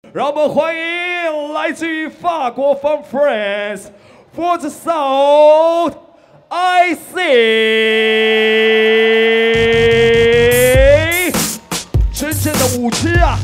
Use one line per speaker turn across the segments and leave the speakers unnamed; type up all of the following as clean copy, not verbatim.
让我们欢迎来自于法国 From France for the South IC 真正的舞痴啊！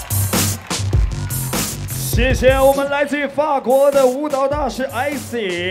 谢谢我们来自于法国的舞蹈大师 IC。